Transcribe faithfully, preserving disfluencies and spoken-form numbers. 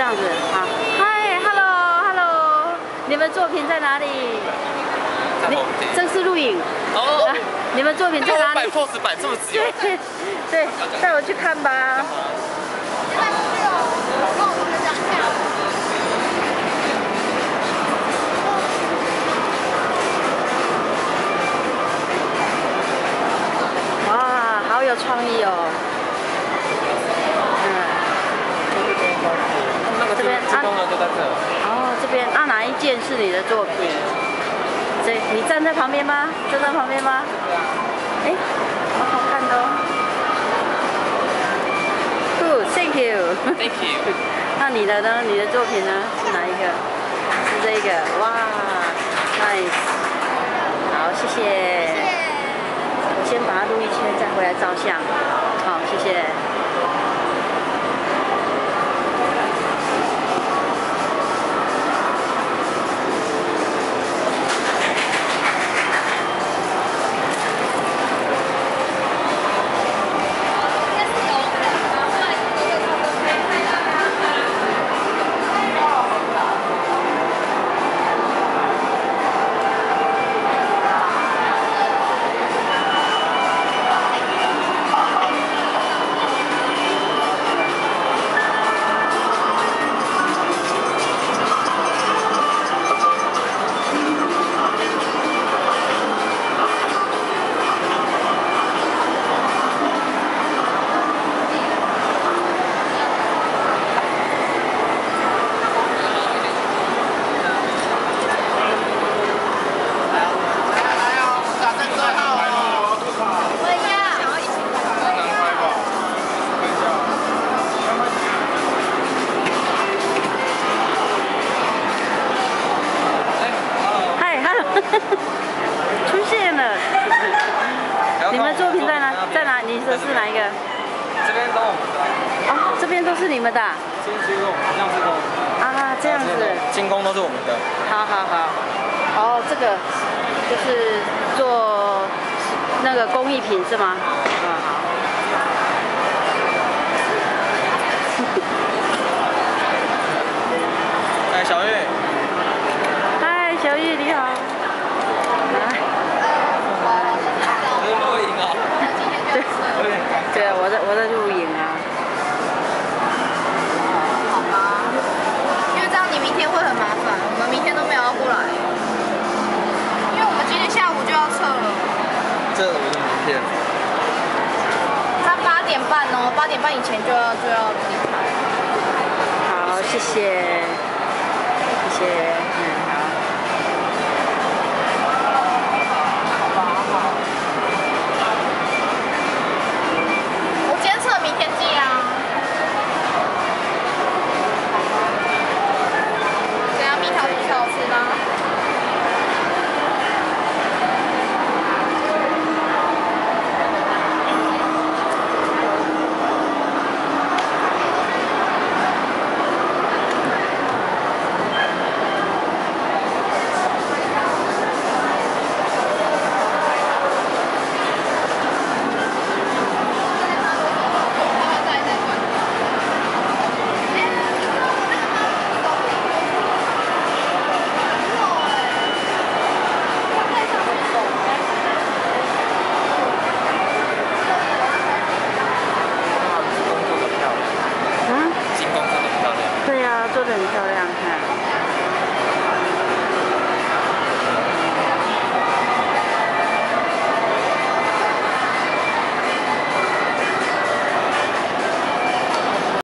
样子，好。嗨 ，Hello，Hello， 你们作品在哪里？你正式录影。哦。啊、你们作品在哪里？摆 pose 摆这么久。 对对，带我去看吧。哇，好有创意哦。 这边啊，哦，这边啊，哪一件是你的作品？这你站在旁边吗？站在旁边吗？哎，好好看的哦。Good, thank you. Thank you. 那你的呢？你的作品呢？是哪一个？是这个。哇 ，nice。好，谢谢。我先把它录一圈，再回来照相。好，谢谢。 出现了！你们作品在哪？在哪？你说是哪一个？ 这边都我们的。 哦，这边都是你们的。 这些都这样子都。 啊，这样子。 精工都是我们的。 好好好。哦，这个就是做那个工艺品是吗？嗯，好。 哎，小玉。 嗨，小玉你好。 对啊，我在我在录影啊。 好吧，因为这样你明天会很麻烦，我们明天都没有要过来，因为我们今天下午就要撤了。 这我的名片。 他八点半哦，八点半以前就要就要离开。 好，谢谢，谢谢，嗯，好。 蜜桃吐司好吃吗？